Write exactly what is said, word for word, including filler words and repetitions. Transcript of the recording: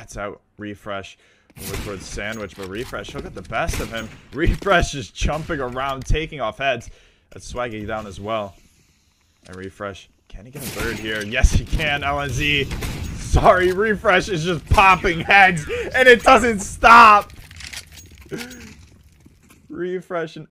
That's out. Refresh. Over towards Sandwich, but Refresh, he'll get the best of him. Refresh is jumping around, taking off heads. That's Swaggy down as well. And Refresh, can he get a third here? Yes, he can. L N Z. Sorry, Refresh is just popping heads, and it doesn't stop. Refresh and